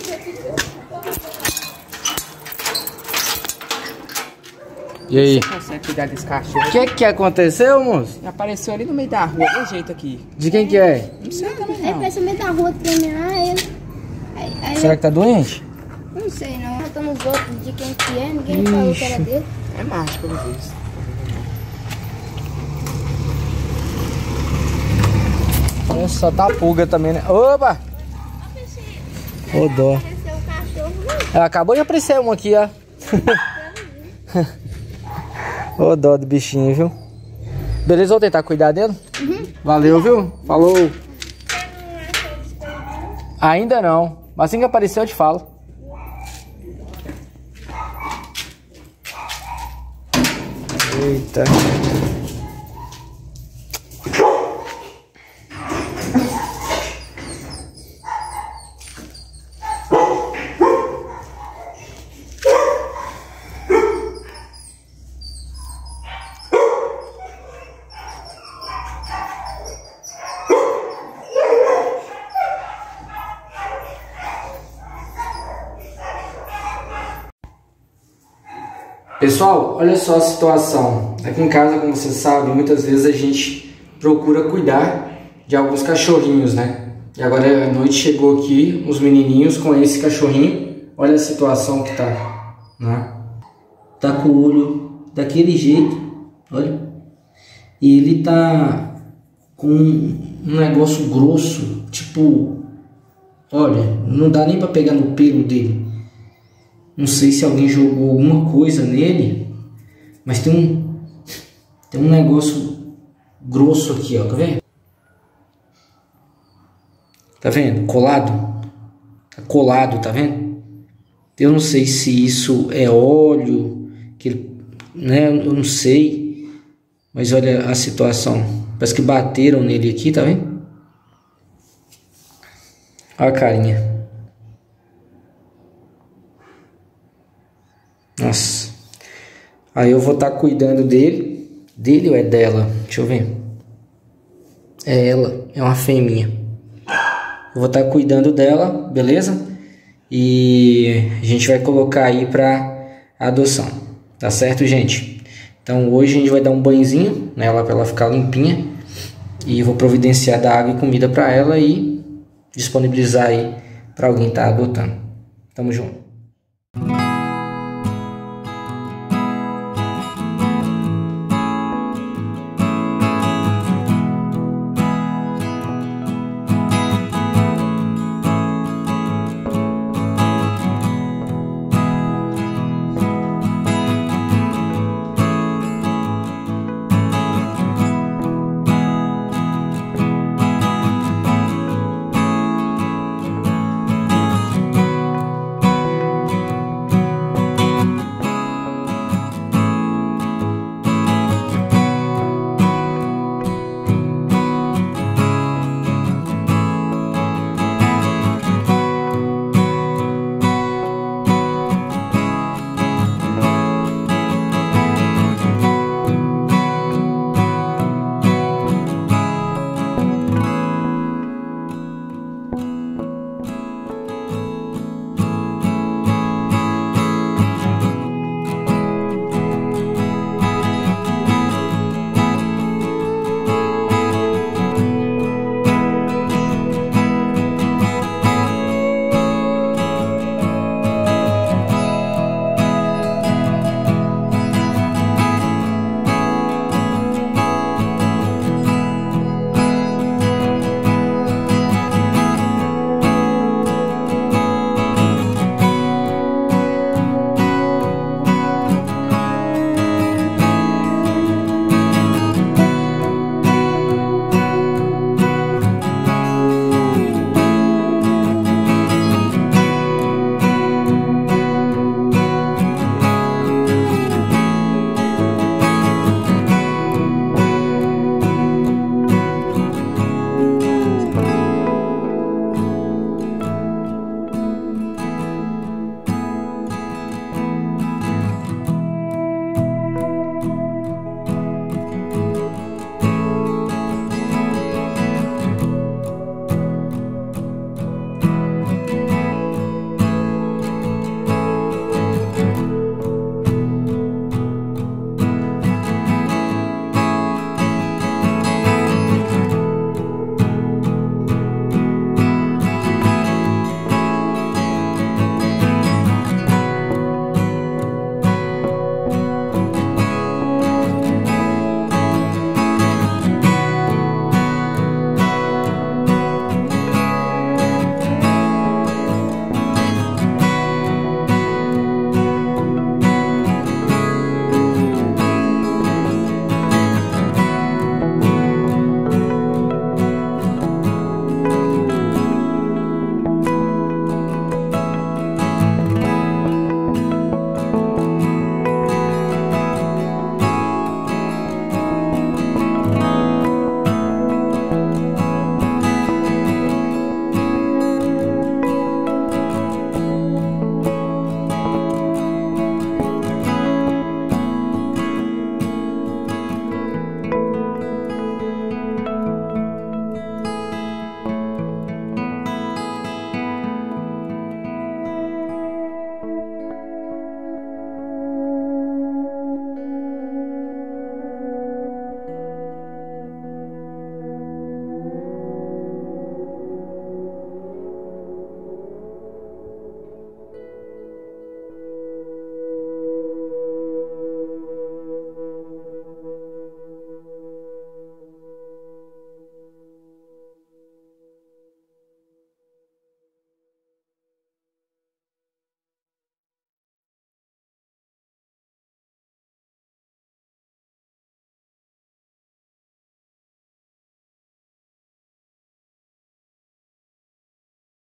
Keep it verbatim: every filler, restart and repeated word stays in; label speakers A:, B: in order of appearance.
A: E aí?
B: Você consegue cuidar desse cachorro?
A: O que que aconteceu, moço?
B: Apareceu ali no meio da rua, do jeito aqui.
A: De quem que é?
B: Não sei também
C: Ele
B: não.
C: apareceu no meio da rua terminar ele. Aí, aí
A: Será que tá doente?
C: eu não sei não. Eu tô nos outros de quem que é, ninguém falou que era dele.
B: É mágico, pelo visto.
A: Nossa, só tá pulga também, né? Opa! Ô, dó.
C: Apareceu o cachorro.
A: Ela acabou de aparecer um aqui, ó. Ô, dó do bichinho, viu? Beleza, vou tentar cuidar dele?
C: Uhum.
A: Valeu, viu? Falou. Ainda não. Mas assim que aparecer eu te falo. Eita. Pessoal, olha só a situação. Aqui em casa, como vocês sabem, muitas vezes a gente procura cuidar de alguns cachorrinhos, né? E agora à noite chegou aqui uns menininhos com esse cachorrinho. Olha a situação que tá, né? Tá com o olho daquele jeito, olha. E ele tá com um negócio grosso, tipo, olha, não dá nem pra pegar no pelo dele. Não sei se alguém jogou alguma coisa nele, mas tem um tem um negócio grosso aqui, ó, tá vendo? Tá vendo? Colado. Tá colado, tá vendo? Eu não sei se isso é óleo, que ele, né, eu não sei, mas olha a situação. Parece que bateram nele aqui, tá vendo? Olha a carinha. Nossa. Aí eu vou estar tá cuidando dele. Dele ou é dela? Deixa eu ver. É ela. É uma fêmea. Eu vou estar tá cuidando dela, beleza? E a gente vai colocar aí para adoção. Tá certo, gente? Então hoje a gente vai dar um banhozinho nela para ela ficar limpinha. E vou providenciar da água e comida para ela e disponibilizar aí para alguém estar tá adotando. Tamo junto.